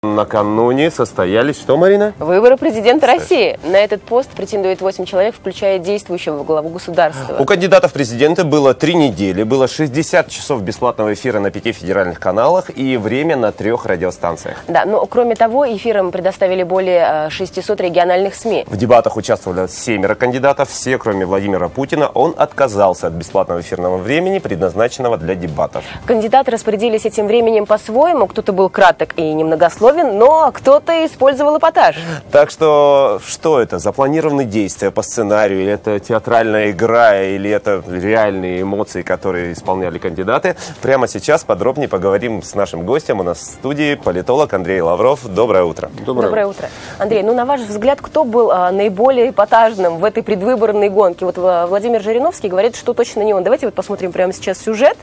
Накануне состоялись что, Марина? Выборы президента России. На этот пост претендует 8 человек, включая действующего главу государства. У кандидатов в президенты было 3 недели, было 60 часов бесплатного эфира на 5 федеральных каналах и время на 3 радиостанциях. Да, но кроме того, эфирам предоставили более 600 региональных СМИ. В дебатах участвовали 7 кандидатов, все, кроме Владимира Путина. Он отказался от бесплатного эфирного времени, предназначенного для дебатов. Кандидаты распорядились этим временем по-своему. Кто-то был краток и немногословен, но кто-то использовал эпатаж. Так что это? Запланированные действия по сценарию, или это театральная игра, или это реальные эмоции, которые исполняли кандидаты? Прямо сейчас подробнее поговорим с нашим гостем. У нас в студии политолог Андрей Лавров. Доброе утро. Доброе утро. Андрей, на ваш взгляд, кто был наиболее эпатажным в этой предвыборной гонке? Вот Владимир Жириновский говорит, что точно не он. Давайте посмотрим прямо сейчас сюжет.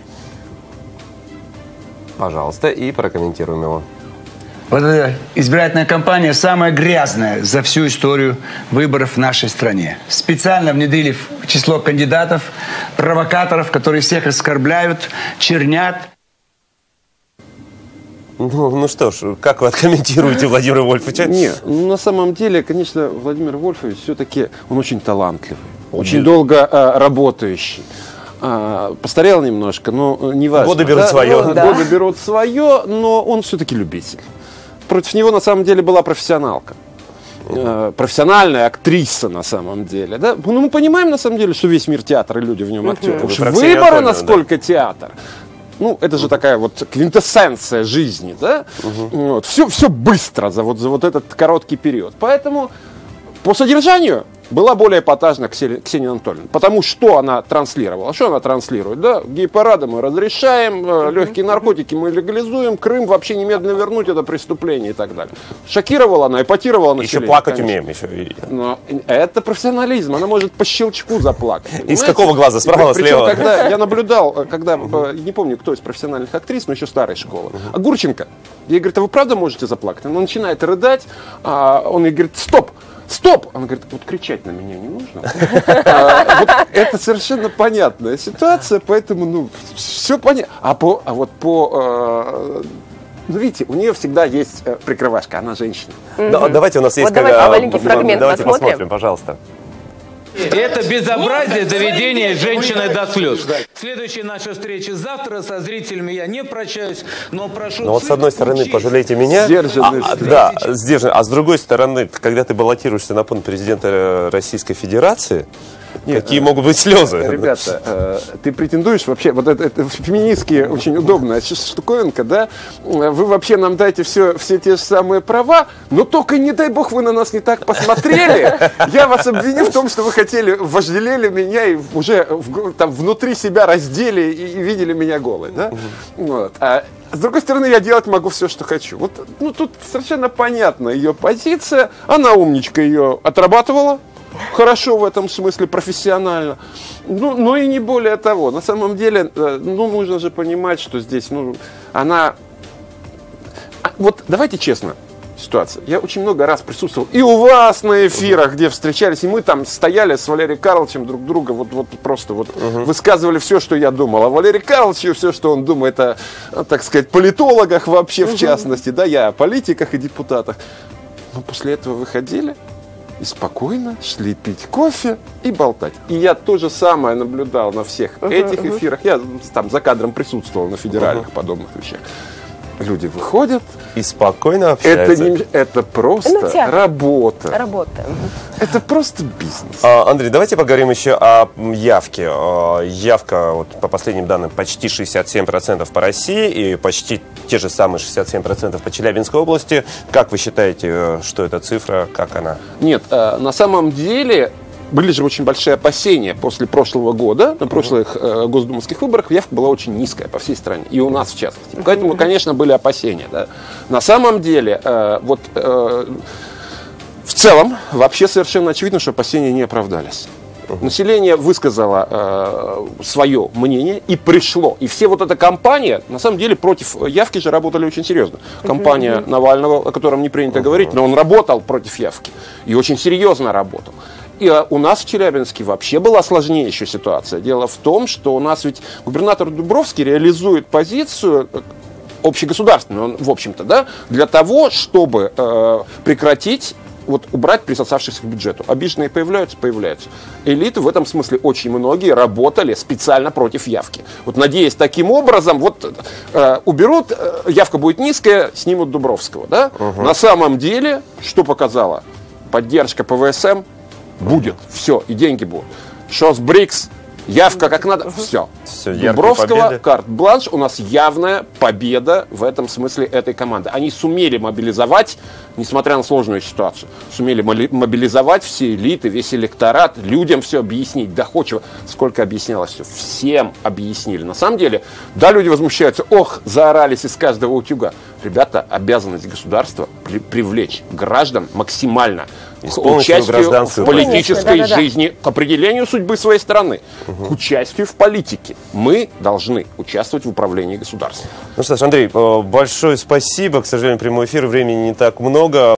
Пожалуйста, и прокомментируем его. Вот эта избирательная кампания самая грязная за всю историю выборов в нашей стране. Специально внедрили в число кандидатов провокаторов, которые всех оскорбляют, чернят. Ну что ж, как вы откомментируете Владимира Вольфовича? Нет, на самом деле, конечно, Владимир Вольфович все-таки, он очень талантливый, очень долго работающий. Постарел немножко, но не важно. Годы берут свое. Годы берут свое, но он все-таки любитель. Против него на самом деле была профессионалка. Профессиональная актриса на самом деле. Да? Мы понимаем на самом деле, что весь мир театр и люди в нем актеры. Выборы, насколько театр. Это же такая вот квинтэссенция жизни, да? Вот. Все быстро за вот этот короткий период. Поэтому по содержанию была более эпатажна Ксения Анатольевна. Потому что она транслировала. Что она транслирует? Да? Гей-парады мы разрешаем, легкие наркотики мы легализуем, Крым вообще немедленно вернуть, это преступление и так далее. Шокировала она, эпатировала население. Еще плакать умеем. Но это профессионализм. Она может по щелчку заплакать. Из какого глаза? Справа, слева? Когда я наблюдал, не помню, кто из профессиональных актрис, но еще старой школы. А Гурченко, ей говорит, а вы правда можете заплакать? Она начинает рыдать, он ей говорит, стоп! Она говорит, вот кричать на меня не нужно. Вот это совершенно понятная ситуация, поэтому, все понятно. Видите, у нее всегда есть прикрывашка, она женщина. Давайте, у нас есть маленький фрагмент давайте посмотрим, пожалуйста. Это безобразие доведения женщины до слез. Следующая наша встреча завтра. Со зрителями я не прощаюсь, но прошу... Но вот с одной стороны, пожалейте меня. Сдержанный. А с другой стороны, когда ты баллотируешься на пост президента Российской Федерации, какие могут быть слезы? Ребята, ты претендуешь вообще, вот это феминистские очень удобная штуковинка, да? Вы вообще нам дайте все те же самые права, но только, не дай бог, вы на нас не так посмотрели. Я вас обвиню в том, что вы вожделели меня и уже там внутри себя раздели и видели меня голой, да? Вот. А с другой стороны, я делать могу все, что хочу. Вот, тут совершенно понятна ее позиция. Она умничка ее отрабатывала. Хорошо в этом смысле, профессионально. Но и не более того. На самом деле, нужно же понимать, что здесь, она... Вот давайте честно, ситуация. Я очень много раз присутствовал и у вас на эфирах, где встречались, и мы там стояли с Валерием Карловичем друг друга, просто высказывали все, что я думал. А Валерий Карлович, все, что он думает о, так сказать, политологах вообще, в частности, да, я о политиках и депутатах. Но после этого выходили и спокойно шли пить кофе и болтать. И я то же самое наблюдал на всех этих эфирах. Я там за кадром присутствовал на федеральных подобных вещах. Люди выходят и спокойно общаются. Это просто работа. Это просто бизнес. Андрей, давайте поговорим еще о явке. Явка, по последним данным, почти 67% по России и почти те же самые 67% по Челябинской области. Как вы считаете, что эта цифра, как она? Нет, на самом деле... Были же очень большие опасения после прошлого года, на прошлых госдумовских выборах явка была очень низкая по всей стране, и у нас в частности. Поэтому, конечно, были опасения. Да. На самом деле, в целом, вообще совершенно очевидно, что опасения не оправдались. Население высказало свое мнение и пришло. И все вот эта кампания, на самом деле, против явки же работали очень серьезно. Кампания Навального, о котором не принято говорить, но он работал против явки. И очень серьезно работал. И у нас в Челябинске вообще была сложнейшая ситуация. Дело в том, что у нас ведь губернатор Дубровский реализует позицию общегосударственный, он, в общем-то, да, для того, чтобы прекратить, вот убрать присосавшихся к бюджету. Обиженные появляются. Элиты в этом смысле очень многие работали специально против явки. Вот надеясь таким образом, вот уберут, явка будет низкая, снимут Дубровского. Да? На самом деле, что показала? Поддержка ПВСМ будет. Все, и деньги будут. ШОС БРИКС, явка как надо, все. Дубровского, карт-бланш, у нас явная победа в этом смысле этой команды. Они сумели мобилизовать, несмотря на сложную ситуацию, сумели мобилизовать все элиты, весь электорат, людям все объяснить доходчиво. Сколько объяснялось все? Всем объяснили. На самом деле, да, люди возмущаются, ох, заорались из каждого утюга. Ребята, обязанность государства привлечь граждан максимально к участию в политической жизни, к определению судьбы своей страны, к участию в политике. Мы должны участвовать в управлении государством. Ну что ж, Андрей, большое спасибо. К сожалению, прямой эфир, времени не так много.